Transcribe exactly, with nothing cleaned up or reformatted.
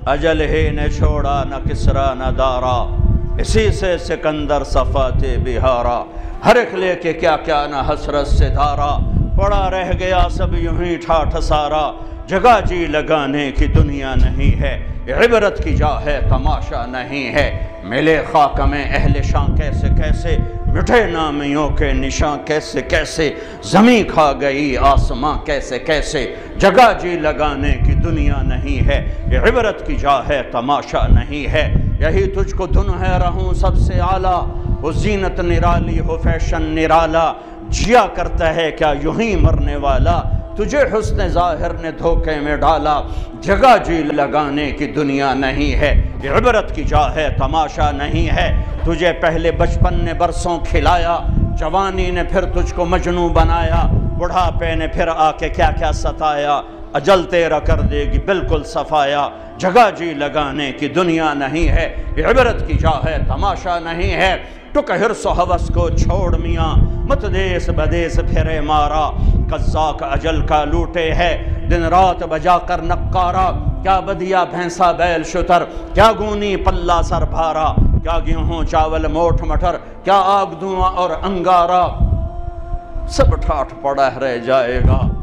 اجل ہی نے چھوڑا نہ کسرا نہ دارا، اسی سے سکندر صفات بہارا، ہر ایک لے کے کیا کیا نہ حسرت سے دھارا، پڑا رہ گیا سب یوں ہی ٹھاٹھ سارا، جگہ جی لگانے کی دنیا نہیں ہے، عبرت کی جا ہے تماشا نہیں ہے، ملے خاک میں اہل شان کیسے کیسے، مٹھے نامیوں کے نشاں کیسے کیسے، زمین کھا گئی آسماں کیسے کیسے، جگہ جی لگانے کی دنیا نہیں ہے، عبرت کی جا ہے تماشا نہیں ہے، یہی تجھ کو دھن ہے رہوں سب سے اعلیٰ، وہ زینت نرالی ہو فیشن نرالا، جیا کرتا ہے کیا یوں ہی مرنے والا، تجھے حسن ظاہر نے دھوکے میں ڈالا، جگہ جی لگانے کی دنیا نہیں ہے، عبرت کی جا ہے تماشا نہیں ہے، تجھے پہلے بچپن نے برسوں کھلایا، جوانی نے پھر تجھ کو مجنوں بنایا، بڑھاپے نے پھر آ کے کیا کیا ستایا، اجل تیرا کر دے گی بالکل صفایا، جگہ جی لگانے کی دنیا نہیں ہے، عبرت کی جا ہے تماشا نہیں ہے، ٹک حرص و حوث کو چھوڑ میاں، مت دیس بدیس پھرے مارا، قزاق اجل کا لوٹے ہے، دن رات بجا کر نقارا، کیا بدیا بھینسا بیل شتر، کیا گونی پلہ سر بھارا، کیا گیہوں چاول موٹھ مٹر، کیا آگ دھواں اور انگارا، سب ٹھاٹھ پڑا رہ جائے گا،